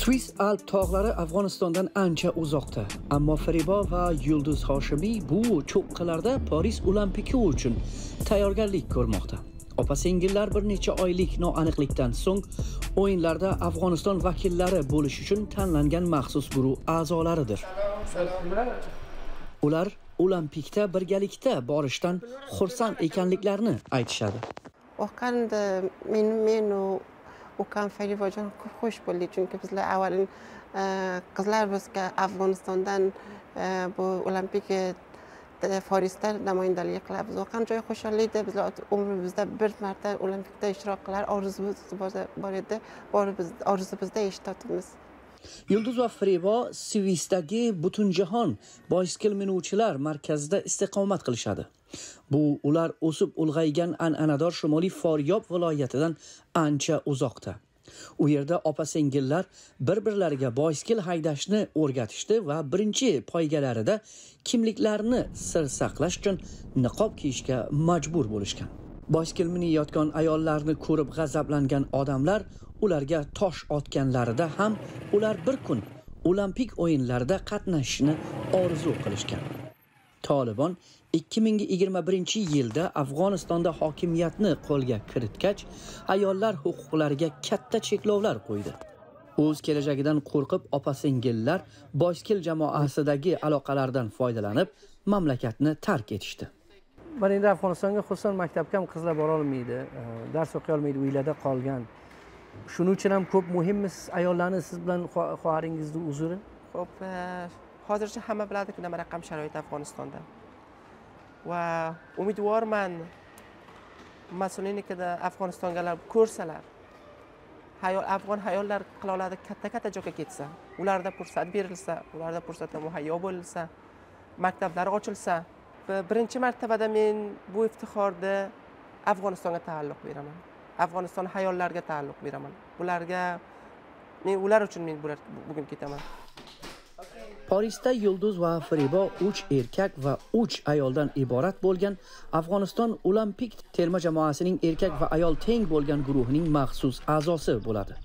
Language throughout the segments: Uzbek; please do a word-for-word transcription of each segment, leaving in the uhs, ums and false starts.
Swiss Alp tog'lari Afg'onistondan ancha uzoqda, ammo Faribo va Yulduz Hoshimiy bu cho'qqilarda Paris Olimpiki uchun tayyorgarlik ko'rmoqda. Opa-singillar bir necha oylik noaniqlikdan so'ng o'yinlarda Afg'oniston vakillari bo'lish uchun tanlangan maxsus guruh a'zolaridir. Ular Olimpikda birgalikda borishdan xursand ekanliklarini aytishadi. Vaqanda men men ukam Faribojon ko'p xush bo'ldik, chunki bizlar avvalin qizlar bizga Afg'onistondan bu Olimpik Parisda namoyandalik qilamiz. Va qancha xursandlikda bizlar umrimizda bir marta Olimpikda ishtirok qilar orzumuz bor edi. Borimiz orzumizda eshitamiz. Yulduz va Faribo Swissdagi Butunjahon boyskil minuvchilar markazida istiqomat qilishadi. Bu ular o'sib ulg'aygan an'anador Shimoliy Foryob viloyatidan ancha uzoqda. U yerda opa-singillar bir-birlariga boyskil haydashni o'rgatishdi va birinchi poygalarida kimliklarini sir saqlash uchun niqob kiyishga majbur bo'lishgan. Boyskil minayotgan ayollarni ko'rib g'azablangan odamlar ularga tosh otganlarida ham ular bir kun Olimpik o'yinlarida qatnashishni orzu qilishgan. Tolibon ikki ming yigirma birinchi yilda Afg'onistonda hokimiyatni qo'lga kiritgach, ayollar huquqlariga katta cheklovlar qo'ydi. O'z kelajagidan qo'rqib, opa-singillar boyskil jamoasidagi aloqalardan foydalanib, mamlakatni tark etishdi. Men endi Afg'onistonga xususan maktabga ham qizlar bora olmaydi, dars o'qiy olmaydi, uylarda qolgan. Shuning uchun ham ko'p muhimmi siz ayollarni siz bilan xo'jaringizni uzri? Xo'p, hozircha hamma biladiki nima raqam sharoit Afg'onistonda. Va umidvorman mas'ullikda Afg'onistonga ko'rsalar, hayol afg'on ayollar qila oladi katta-katta joyga ketsa, ularda fursat berilsa, ularda fursatga muhayyo bo'lsa, maktablar ochilsa, birinchi martabada men bu iftixorda Afg'onistonga taalluq beraman. Afg'oniston ayollariga taalluq beraman. Ularga men ular uchun men bugun ketaman. Parisda Yulduz va Faribo uch erkak va uch ayoldan iborat bo'lgan Afg'oniston Olimpik terma jamoasining erkak va ayol teng bo'lgan guruhining maxsus a'zosi bo'ladi.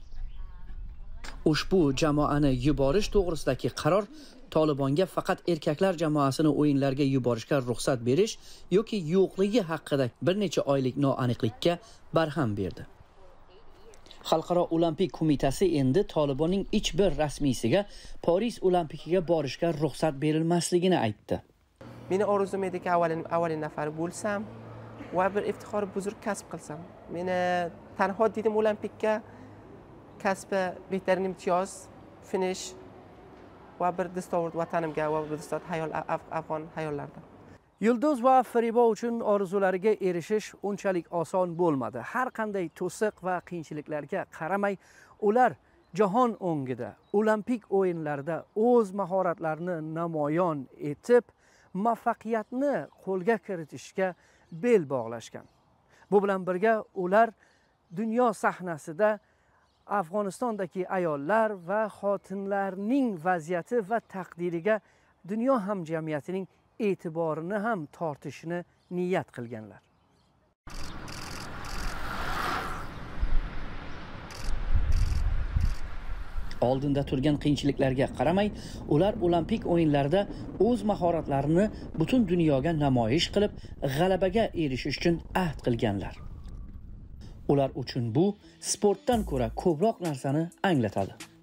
Ushbu jamoani yuborish to'g'risidagi qaror Tolibonga faqat erkaklar jamoasini o'yinlarga yuborishga ruxsat berish yoki yo'qligi haqida bir necha oylik noaniqlikka barham berdi. Xalqaro Olimpik qo'mitasi endi Tolibonning hech bir rasmiysiga Paris Olimpikiga borishga ruxsat berilmasligini aytdi. Meni orzum ediki avvalin avvalin nafar bo'lsam va bir iftixor buzurg kasb qilsam. Meni tanho dedim Olimpikka kasbi behtarin imtiyoz, finish va bir dastovr vatanimga va bir dastovr hayol afg'on hayollarda. Yulduz va Faribo uchun orzulariga erishish unchalik oson bo'lmadi. Har qanday to'siq va qiyinchiliklarga qaramay, ular jahon o'ngida, Olimpik o'yinlarda o'z mahoratlarini namoyon etib, muvaffaqiyatni qo'lga kiritishga bel bog'lashgan. Bu bilan birga ular dunyo sahnasida Afg'onistondagi ayollar va xotinlarning vaziyati va taqdiriga dunyo hamjamiyatining e'tiborini ham tortishni niyat qilganlar. Oldinda turgan qiyinchiliklarga qaramay, ular Olimpik o'yinlarda o'z mahoratlarini butun dunyoga namoyish qilib, g'alabaga erishish uchun ahd qilganlar. Ular uchun bu sportdan ko'ra ko'proq narsani anglatadi.